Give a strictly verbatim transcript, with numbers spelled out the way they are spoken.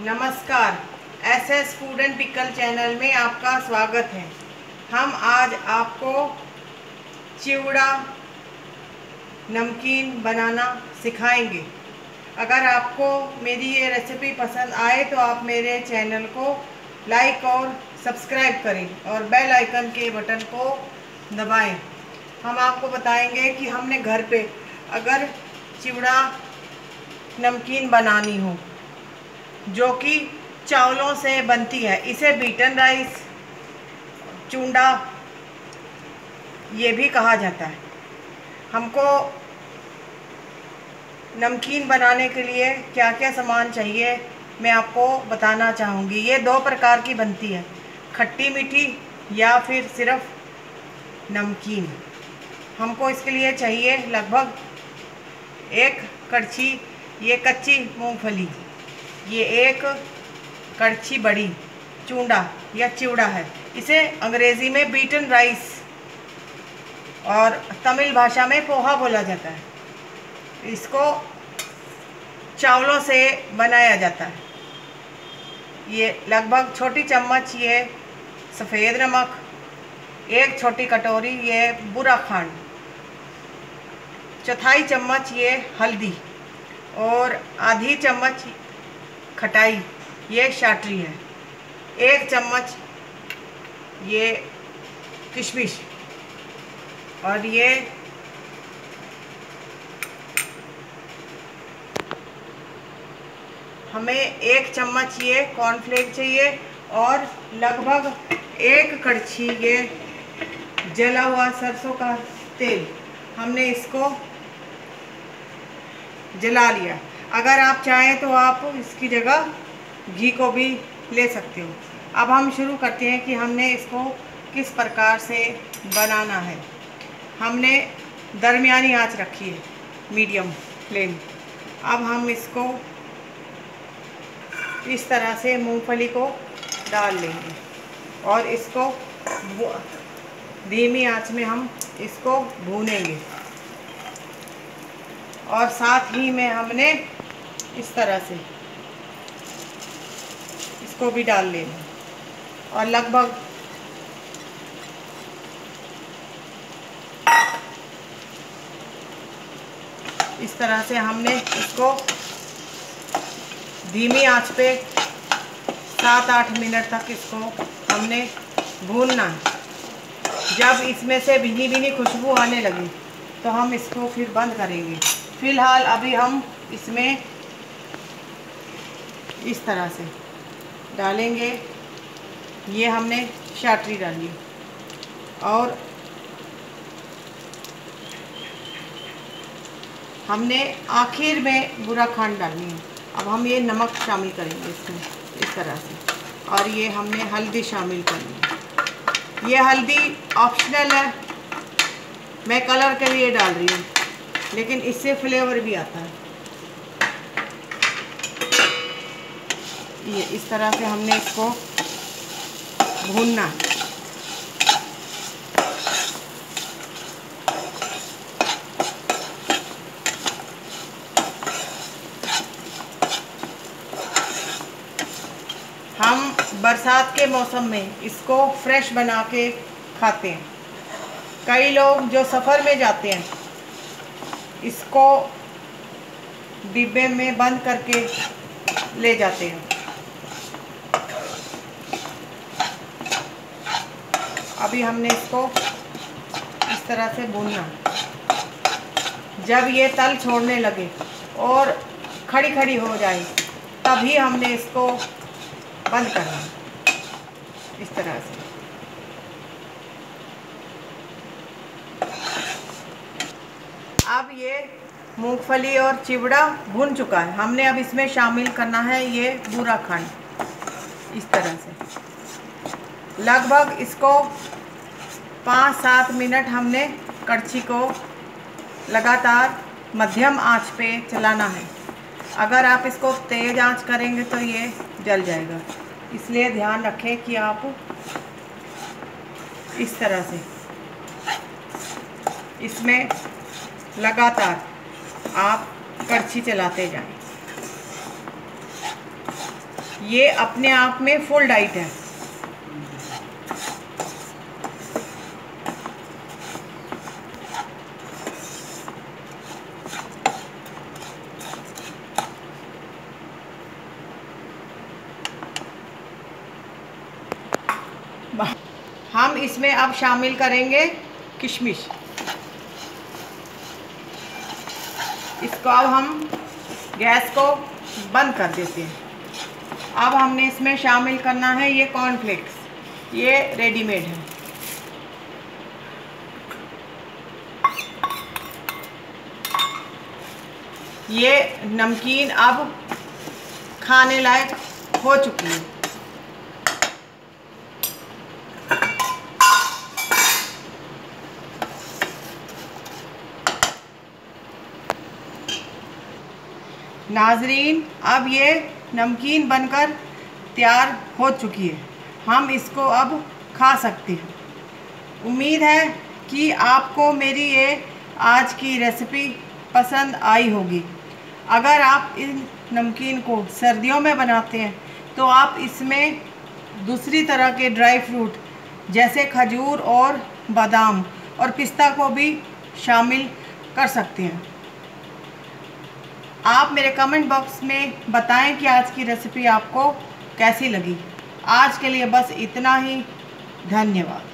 नमस्कार, S S food and pickle channel में आपका स्वागत है। हम आज आपको चिवड़ा नमकीन बनाना सिखाएंगे। अगर आपको मेरी ये रेसिपी पसंद आए तो आप मेरे चैनल को लाइक और सब्सक्राइब करें और बेल आइकन के बटन को दबाएं। हम आपको बताएंगे कि हमने घर पे अगर चिवड़ा नमकीन बनानी हो जो कि चावलों से बनती है, इसे बीटन राइस, चूंडा ये भी कहा जाता है। हमको नमकीन बनाने के लिए क्या क्या सामान चाहिए मैं आपको बताना चाहूँगी। ये दो प्रकार की बनती है, खट्टी मीठी या फिर सिर्फ नमकीन। हमको इसके लिए चाहिए लगभग एक कड़छी ये कच्ची मूंगफली, ये एक कड़छी बड़ी चूंडा या चिवड़ा है। इसे अंग्रेज़ी में बीटन राइस और तमिल भाषा में पोहा बोला जाता है। इसको चावलों से बनाया जाता है। ये लगभग छोटी चम्मच ये सफ़ेद नमक, एक छोटी कटोरी ये बुरा खंड, चौथाई चम्मच ये हल्दी और आधी चम्मच खटाई ये शाटरी है, एक चम्मच ये किशमिश और ये हमें एक चम्मच ये कॉर्नफ्लेक्स चाहिए और लगभग एक कड़छी ये जला हुआ सरसों का तेल। हमने इसको जला लिया। अगर आप चाहें तो आप इसकी जगह घी को भी ले सकते हो। अब हम शुरू करते हैं कि हमने इसको किस प्रकार से बनाना है। हमने दरमियानी आंच रखी है, मीडियम फ्लेम। अब हम इसको इस तरह से मूंगफली को डाल लेंगे और इसको धीमी आंच में हम इसको भूनेंगे और साथ ही में हमने इस तरह से इसको भी डाल लेना और लगभग इस तरह से हमने इसको धीमी आंच पे सात आठ मिनट तक इसको हमने भूनना है। जब इसमें से भीनी भीनी खुशबू आने लगी तो हम इसको फिर बंद करेंगे। फ़िलहाल अभी हम इसमें इस तरह से डालेंगे। ये हमने शाटरी डाली और हमने आखिर में बुरा खंड डालनी है। अब हम ये नमक शामिल करेंगे इसमें इस तरह से और ये हमने हल्दी शामिल करनी है। ये हल्दी ऑप्शनल है, मैं कलर के लिए डाल रही हूँ, लेकिन इससे फ्लेवर भी आता है। ये इस तरह से हमने इसको भूनना है। हम बरसात के मौसम में इसको फ्रेश बना के खाते हैं। कई लोग जो सफ़र में जाते हैं इसको डिब्बे में बंद करके ले जाते हैं। अभी हमने इसको इस तरह से भूनना। जब ये तल छोड़ने लगे और खड़ी खड़ी हो जाए तभी हमने इसको बंद करना इस तरह से। अब ये मूंगफली और चिवड़ा भुन चुका है। हमने अब इसमें शामिल करना है ये बुरा खंड इस तरह से। लगभग इसको पाँच सात मिनट हमने कड़छी को लगातार मध्यम आंच पे चलाना है। अगर आप इसको तेज़ आंच करेंगे तो ये जल जाएगा, इसलिए ध्यान रखें कि आप इस तरह से इसमें लगातार आप कड़छी चलाते जाएं। ये अपने आप में फुल डाइट है। हम इसमें अब शामिल करेंगे किशमिश। इसको अब हम गैस को बंद कर देते हैं। अब हमने इसमें शामिल करना है ये कॉर्नफ्लेक्स, ये रेडीमेड है। ये नमकीन अब खाने लायक हो चुकी है। नाजरीन, अब ये नमकीन बनकर तैयार हो चुकी है। हम इसको अब खा सकते हैं। उम्मीद है कि आपको मेरी ये आज की रेसिपी पसंद आई होगी। अगर आप इन नमकीन को सर्दियों में बनाते हैं तो आप इसमें दूसरी तरह के ड्राई फ्रूट जैसे खजूर और बादाम और पिस्ता को भी शामिल कर सकते हैं। आप मेरे कमेंट बॉक्स में बताएं कि आज की रेसिपी आपको कैसी लगी। आज के लिए बस इतना ही। धन्यवाद।